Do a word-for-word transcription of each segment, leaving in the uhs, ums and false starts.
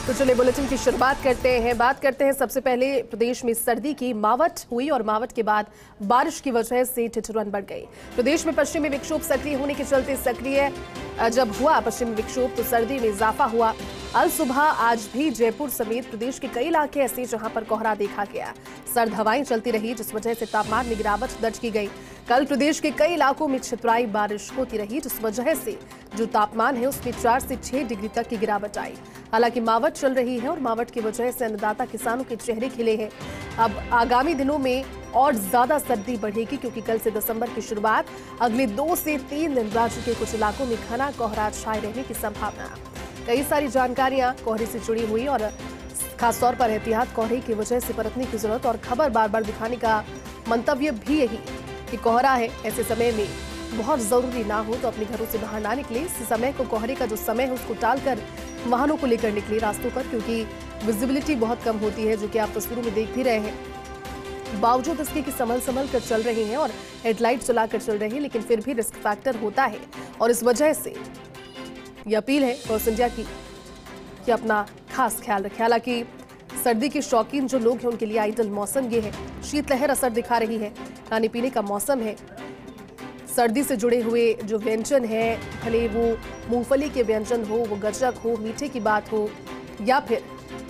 तो चलिए बुलेटिन की शुरुआत करते हैं। बात करते हैं सबसे पहले प्रदेश में सर्दी की मावट हुई और मावट के बाद बारिश की वजह से ठिठुरन बढ़ गई। प्रदेश में पश्चिमी विक्षोभ सक्रिय होने के चलते सक्रिय जब हुआ पश्चिमी विक्षोभ तो सर्दी में इजाफा हुआ। अल सुबह आज भी जयपुर समेत प्रदेश के कई इलाके ऐसे जहां पर कोहरा देखा गया। सर्द हवाएं चलती रही जिस वजह से तापमान में गिरावट दर्ज की गई। कल प्रदेश के कई इलाकों में छितराई बारिश होती रही जिस वजह से जो तापमान है उसमें चार से छह डिग्री तक की गिरावट आई। हालांकि मावट चल रही है और मावट की वजह से अन्नदाता किसानों के चेहरे खिले हैं। अब आगामी दिनों में और ज्यादा सर्दी बढ़ेगी क्योंकि कल से दिसंबर की शुरुआत अगले दो से तीन दिन राज्य के कुछ इलाकों में घना कोहरा छाए रहने की संभावना। कई सारी जानकारियां कोहरे से जुड़ी हुई और खासतौर पर एहतियात कोहरे की वजह से बरतने की जरूरत और खबर बार बार दिखाने का मंतव्य भी यही कि कोहरा है ऐसे समय में बहुत जरूरी ना हो तो अपने घरों से बाहर ना निकले। इस समय को कोहरे का जो समय है उसको टालकर वाहनों को लेकर निकले रास्तों पर क्योंकि विजिबिलिटी बहुत कम होती है जो कि आप तस्वीरों में देख भी रहे हैं। बावजूद इसके कि संभल संभल कर चल रहे हैं और हेडलाइट चलाकर चल रहे हैं लेकिन फिर भी रिस्क फैक्टर होता है और इस वजह से ये अपील है फॉर्स इंडिया की कि अपना खास ख्याल रखें। हालांकि सर्दी के शौकीन जो लोग हैं उनके लिए आइडियल मौसम ये है। शीतलहर असर दिखा रही है, खाने पीने का मौसम है। सर्दी से जुड़े हुए जो व्यंजन है भले वो मूंगफली के व्यंजन हो, वो गजक हो, मीठे की बात हो या फिर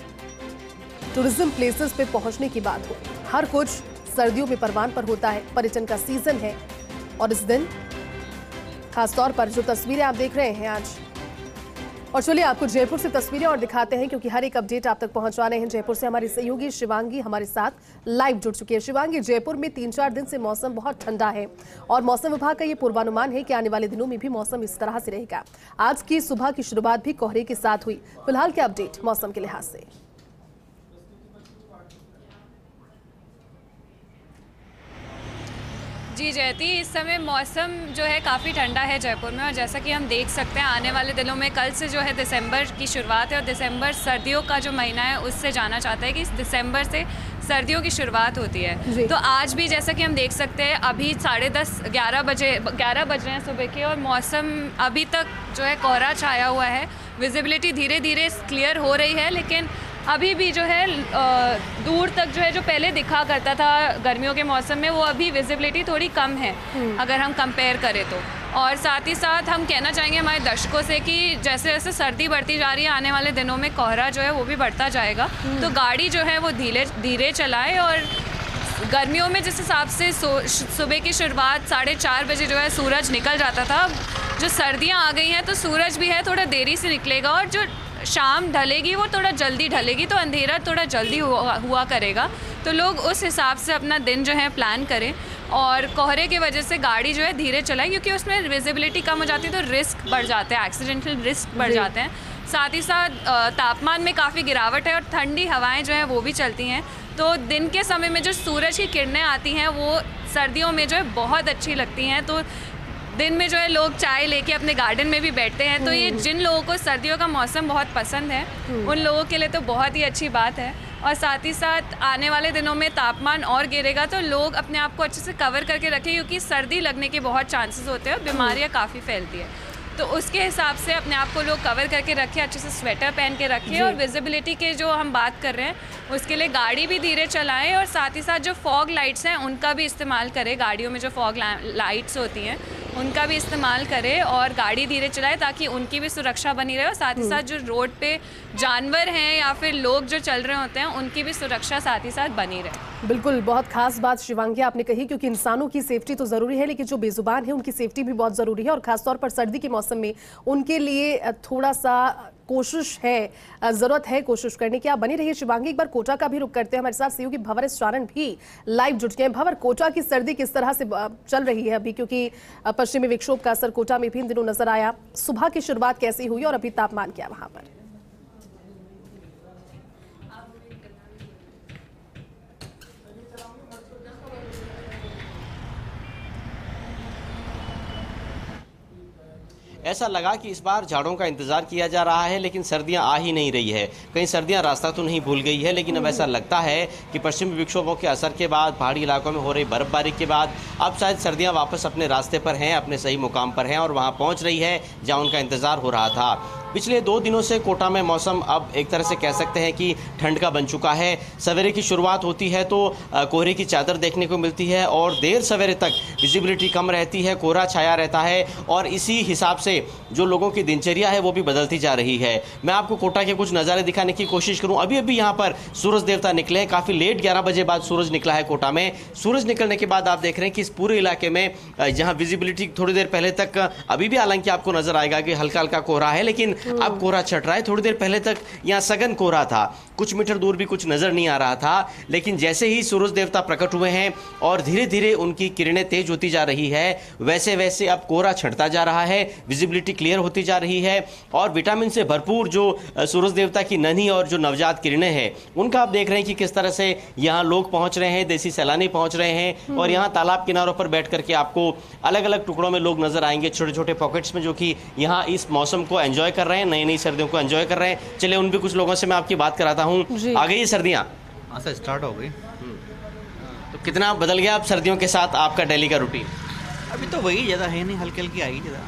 टूरिज्म प्लेसेस पे पहुंचने की बात हो, हर कुछ सर्दियों में परवान पर होता है। पर्यटन का सीजन है और इस दिन खासतौर पर जो तस्वीरें आप देख रहे हैं आज। और चलिए आपको जयपुर से तस्वीरें और दिखाते हैं क्योंकि हर एक अपडेट आप तक पहुंचाने हैं। जयपुर से हमारी सहयोगी शिवांगी हमारे साथ लाइव जुड़ चुकी है। शिवांगी, जयपुर में तीन चार दिन से मौसम बहुत ठंडा है और मौसम विभाग का ये पूर्वानुमान है कि आने वाले दिनों में भी मौसम इस तरह से रहेगा। आज की सुबह की शुरुआत भी कोहरे के साथ हुई। फिलहाल क्या अपडेट मौसम के लिहाज से? जी जयती, इस समय मौसम जो है काफ़ी ठंडा है जयपुर में और जैसा कि हम देख सकते हैं आने वाले दिनों में कल से जो है दिसंबर की शुरुआत है और दिसंबर सर्दियों का जो महीना है उससे जाना चाहता है कि इस दिसंबर से सर्दियों की शुरुआत होती है। तो आज भी जैसा कि हम देख सकते हैं अभी साढ़े दस ग्यारह बजे ग्यारह बज रहे हैं सुबह के और मौसम अभी तक जो है कोहरा छाया हुआ है। विजिबिलिटी धीरे धीरे क्लियर हो रही है लेकिन अभी भी जो है दूर तक जो है जो पहले दिखा करता था गर्मियों के मौसम में वो अभी विजिबिलिटी थोड़ी कम है अगर हम कंपेयर करें तो। और साथ ही साथ हम कहना चाहेंगे हमारे दर्शकों से कि जैसे जैसे सर्दी बढ़ती जा रही है आने वाले दिनों में कोहरा जो है वो भी बढ़ता जाएगा तो गाड़ी जो है वो धीरे धीरे चलाए। और गर्मियों में जिस हिसाब से सुबह की शुरुआत साढ़े चार बजे जो है सूरज निकल जाता था, जो सर्दियाँ आ गई हैं तो सूरज भी है थोड़ा देरी से निकलेगा और जो शाम ढलेगी वो थोड़ा जल्दी ढलेगी तो अंधेरा थोड़ा जल्दी हुआ, हुआ करेगा। तो लोग उस हिसाब से अपना दिन जो है प्लान करें और कोहरे की वजह से गाड़ी जो है धीरे चलाएं क्योंकि उसमें विजिबिलिटी कम हो जाती है तो रिस्क बढ़ जाते हैं, एक्सीडेंटल रिस्क बढ़ जाते हैं। साथ ही साथ तापमान में काफ़ी गिरावट है और ठंडी हवाएं जो है वो भी चलती हैं तो दिन के समय में जो सूरज की किरणें आती हैं वो सर्दियों में जो है बहुत अच्छी लगती हैं। तो दिन में जो है लोग चाय लेके अपने गार्डन में भी बैठते हैं तो ये जिन लोगों को सर्दियों का मौसम बहुत पसंद है उन लोगों के लिए तो बहुत ही अच्छी बात है। और साथ ही साथ आने वाले दिनों में तापमान और गिरेगा तो लोग अपने आप को अच्छे से कवर करके रखें क्योंकि सर्दी लगने के बहुत चांसेस होते हैं और बीमारियाँ काफ़ी फैलती है तो उसके हिसाब से अपने आप को लोग कवर करके रखें, अच्छे से स्वेटर पहन के रखें। और विजिबिलिटी के जो हम बात कर रहे हैं उसके लिए गाड़ी भी धीरे चलाएं और साथ ही साथ जो फॉग लाइट्स हैं उनका भी इस्तेमाल करें। गाड़ियों में जो फॉग लाइट्स होती हैं उनका भी इस्तेमाल करें और गाड़ी धीरे चलाएं ताकि उनकी भी सुरक्षा बनी रहे और साथ ही साथ जो रोड पे जानवर हैं या फिर लोग जो चल रहे होते हैं उनकी भी सुरक्षा साथ ही साथ बनी रहे। बिल्कुल, बहुत खास बात शिवांगी आपने कही क्योंकि इंसानों की सेफ्टी तो ज़रूरी है लेकिन जो बेजुबान है उनकी सेफ्टी भी बहुत ज़रूरी है और ख़ासतौर पर सर्दी के मौसम में उनके लिए थोड़ा सा कोशिश है, ज़रूरत है कोशिश करने की। आप बनी रहिए शिवांगी। एक बार कोटा का भी रुख करते हैं, हमारे साथ सहयोगी भंवर एस चारण भी लाइव जुट गए हैं। भंवर, कोटा की सर्दी किस तरह से चल रही है अभी क्योंकि पश्चिमी विक्षोभ का असर कोटा में भी इन दिनों नजर आया। सुबह की शुरुआत कैसी हुई और अभी तापमान क्या वहां पर? ऐसा लगा कि इस बार झाड़ों का इंतजार किया जा रहा है लेकिन सर्दियां आ ही नहीं रही है। कहीं सर्दियां रास्ता तो नहीं भूल गई है लेकिन अब ऐसा लगता है कि पश्चिमी विक्षोभों के असर के बाद, पहाड़ी इलाकों में हो रही बर्फबारी के बाद अब शायद सर्दियां वापस अपने रास्ते पर हैं, अपने सही मुकाम पर हैं और वहां पहुंच रही है जहां उनका इंतजार हो रहा था। पिछले दो दिनों से कोटा में मौसम अब एक तरह से कह सकते हैं कि ठंड का बन चुका है। सवेरे की शुरुआत होती है तो कोहरे की चादर देखने को मिलती है और देर सवेरे तक विजिबिलिटी कम रहती है, कोहरा छाया रहता है और इसी हिसाब से जो लोगों की दिनचर्या है वो भी बदलती जा रही है। मैं आपको कोटा के कुछ नज़ारे दिखाने की कोशिश करूं। अभी अभी यहाँ पर सूरज देवता निकले हैं, काफ़ी लेट ग्यारह बजे बाद सूरज निकला है कोटा में। सूरज निकलने के बाद आप देख रहे हैं कि इस पूरे इलाके में जहाँ विजिबिलिटी थोड़ी देर पहले तक अभी भी हालांकि आपको नजर आएगा कि हल्का हल्का कोहरा है, लेकिन अब कोहरा छट रहा है। थोड़ी देर पहले तक यहाँ सघन कोहरा था, कुछ मीटर दूर भी कुछ नजर नहीं आ रहा था, लेकिन जैसे ही सूरज देवता प्रकट हुए हैं और धीरे धीरे उनकी किरणें तेज होती जा रही है, वैसे वैसे अब कोहरा छटता जा रहा है, विजिबिलिटी क्लियर होती जा रही है और विटामिन से भरपूर जो सूरज देवता की नन्ही और जो नवजात किरणें हैं उनका आप देख रहे हैं कि किस तरह से यहाँ लोग पहुंच रहे हैं, देसी सैलानी पहुंच रहे हैं और यहाँ तालाब किनारों पर बैठ करके आपको अलग अलग टुकड़ों में लोग नजर आएंगे, छोटे छोटे पॉकेट्स में, जो कि यहाँ इस मौसम को एंजॉय कर रहे हैं, नई नई सर्दियों को एंजॉय कर रहे हैं। चलिए उन भी कुछ लोगों से मैं आपकी बात कराता हूँ। आ गई सर्दियाँ? हाँ सर, स्टार्ट हो गई। तो कितना बदल गया अब सर्दियों के साथ आपका डेली का रूटीन? अभी तो वही ज़्यादा है नहीं, हल्की हल्की आई ज़्यादा।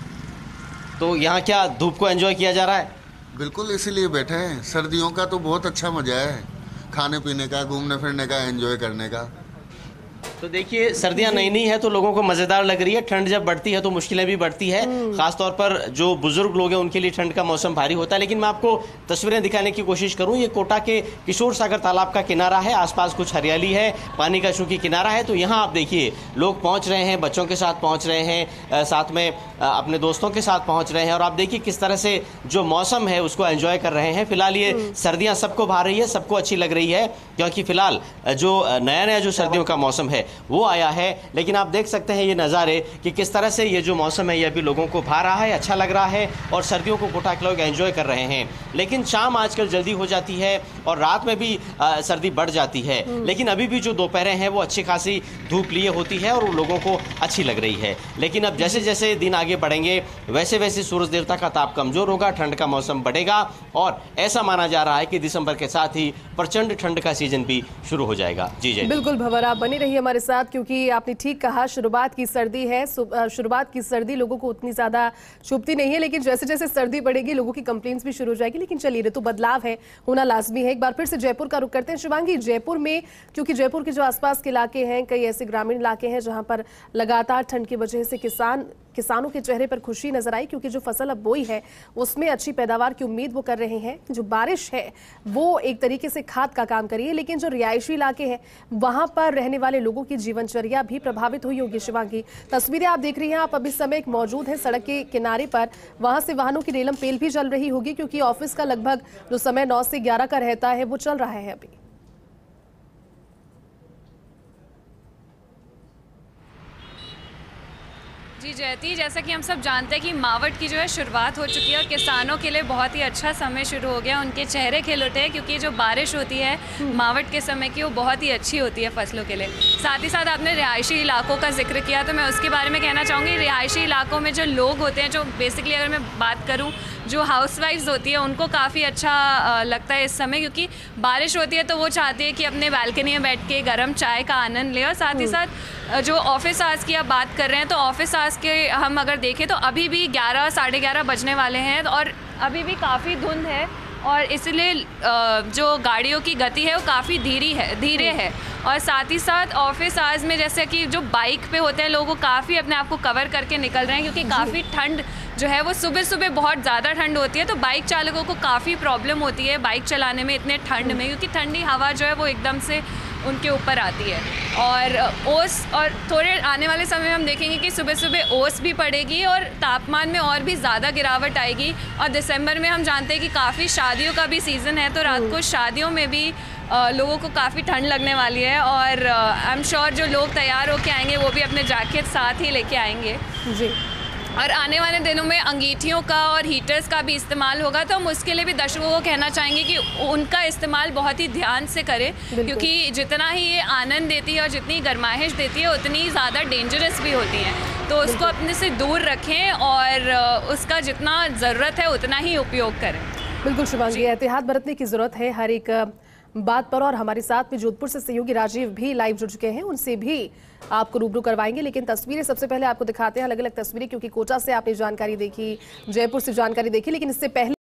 तो यहाँ क्या धूप को एंजॉय किया जा रहा है? बिल्कुल, इसीलिए बैठे हैं। सर्दियों का तो बहुत अच्छा मजा है, खाने पीने का, घूमने फिरने का, एंजॉय करने का। तो देखिए सर्दियां नई नई है तो लोगों को मजेदार लग रही है। ठंड जब बढ़ती है तो मुश्किलें भी बढ़ती है, खासतौर पर जो बुजुर्ग लोग हैं उनके लिए ठंड का मौसम भारी होता है। लेकिन मैं आपको तस्वीरें दिखाने की कोशिश करूं, ये कोटा के किशोर सागर तालाब का किनारा है, आसपास कुछ हरियाली है, पानी का चूंकि किनारा है तो यहाँ आप देखिए लोग पहुँच रहे हैं, बच्चों के साथ पहुँच रहे हैं, साथ में अपने दोस्तों के साथ पहुँच रहे हैं और आप देखिए किस तरह से जो मौसम है उसको एंजॉय कर रहे हैं। फिलहाल ये सर्दियाँ सबको भा रही है, सबको अच्छी लग रही है, क्योंकि फिलहाल जो नया नया जो सर्दियों का मौसम है वो आया है। लेकिन आप देख सकते हैं ये नज़ारे कि किस तरह से ये जो मौसम है ये अभी लोगों को भा रहा है, अच्छा लग रहा है और सर्दियों को कोटा के लोग एंजॉय कर रहे हैं। लेकिन शाम आजकल जल्दी हो जाती है और रात में भी आ, सर्दी बढ़ जाती है, लेकिन अभी भी जो दोपहरें हैं वो अच्छी खासी धूप लिए होती है और वो लोगों को अच्छी लग रही है। लेकिन अब जैसे जैसे दिन आगे बढ़ेंगे वैसे वैसे सूरज देवता का ताप कमजोर होगा, ठंड का मौसम बढ़ेगा और ऐसा माना जा रहा है कि दिसंबर के साथ ही प्रचंड ठंड का सीजन भी शुरू हो जाएगा। जी जी बिल्कुल भंवर, आप बने रहिए हमारे साथ, क्योंकि आपने ठीक कहा शुरुआत की सर्दी है, शुरुआत की सर्दी लोगों को उतनी ज्यादा चुभती नहीं है, लेकिन जैसे जैसे सर्दी बढ़ेगी लोगों की कंप्लेंट्स भी शुरू हो जाएगी। लेकिन चलिए, ऋतु बदलाव है, होना लाजमी है। एक बार फिर से जयपुर का रुख करते हैं। शिवांगी, जयपुर में क्योंकि जयपुर के जो आसपास के इलाके हैं, कई ऐसे ग्रामीण इलाके हैं जहां पर लगातार ठंड की वजह से किसान किसानों के चेहरे पर खुशी नजर आई, क्योंकि जो फसल अब बोई है उसमें अच्छी पैदावार की उम्मीद वो कर रहे हैं। जो बारिश है वो एक तरीके से खाद का काम करिए, लेकिन जो रिहायशी इलाके हैं वहां पर रहने वाले लोगों की जीवनचर्या भी प्रभावित हुई होगी। शिवांगी, तस्वीरें आप देख रही हैं, आप अभी समय एक मौजूद हैं सड़क के किनारे पर, वहां से वाहनों की रेलम पेल भी चल रही होगी, क्योंकि ऑफिस का लगभग जो समय नौ से ग्यारह का रहता है वो चल रहा है अभी। जी जयती, जैसा कि हम सब जानते हैं कि मावट की जो है शुरुआत हो चुकी है और किसानों के लिए बहुत ही अच्छा समय शुरू हो गया, उनके चेहरे खिल उठे हैं, क्योंकि जो बारिश होती है मावट के समय की वो बहुत ही अच्छी होती है फसलों के लिए। साथ ही साथ आपने रिहायशी इलाकों का जिक्र किया तो मैं उसके बारे में कहना चाहूँगी। रिहायशी इलाकों में जो लोग होते हैं, जो बेसिकली अगर मैं बात करूँ जो हाउसवाइफ्स होती है, उनको काफ़ी अच्छा लगता है इस समय, क्योंकि बारिश होती है तो वो चाहती है कि अपने बालकनी में बैठ के गर्म चाय का आनंद ले। और साथ ही साथ जो ऑफिस आवर्स की आप बात कर रहे हैं तो ऑफिस आवर्स के हम अगर देखें तो अभी भी ग्यारह साढ़े ग्यारह बजने वाले हैं और अभी भी काफ़ी धुंध है और इसलिए जो गाड़ियों की गति है वो काफ़ी धीरे है धीरे है और साथ ही साथ ऑफिस आवर्स में जैसे कि जो बाइक पे होते हैं लोग वो काफ़ी अपने आप को कवर करके निकल रहे हैं, क्योंकि काफ़ी ठंड जो है वो सुबह सुबह बहुत ज़्यादा ठंड होती है, तो बाइक चालकों को काफ़ी प्रॉब्लम होती है बाइक चलाने में इतने ठंड में, क्योंकि ठंडी हवा जो है वो एकदम से उनके ऊपर आती है। और ओस और थोड़े आने वाले समय में हम देखेंगे कि सुबह सुबह ओस भी पड़ेगी और तापमान में और भी ज़्यादा गिरावट आएगी। और दिसंबर में हम जानते हैं कि काफ़ी शादियों का भी सीज़न है, तो रात को शादियों में भी आ, लोगों को काफ़ी ठंड लगने वाली है और आई एम श्योर जो लोग तैयार होके आएंगे वो भी अपने जैकेट साथ ही लेके आएंगे जी। और आने वाले दिनों में अंगीठियों का और हीटर्स का भी इस्तेमाल होगा, तो हम उसके लिए भी दर्शकों को कहना चाहेंगे कि उनका इस्तेमाल बहुत ही ध्यान से करें, क्योंकि जितना ही ये आनंद देती है और जितनी गर्माइश देती है उतनी ज़्यादा डेंजरस भी होती हैं, तो उसको अपने से दूर रखें और उसका जितना ज़रूरत है उतना ही उपयोग करें। बिल्कुल शिवांगी, एहतियात बरतने की ज़रूरत है हर एक बात पर और हमारे साथ में जोधपुर से सहयोगी राजीव भी लाइव जुड़ चुके हैं, उनसे भी आपको रूबरू करवाएंगे। लेकिन तस्वीरें सबसे पहले आपको दिखाते हैं, अलग अलग तस्वीरें, क्योंकि कोटा से आपने जानकारी देखी, जयपुर से जानकारी देखी, लेकिन इससे पहले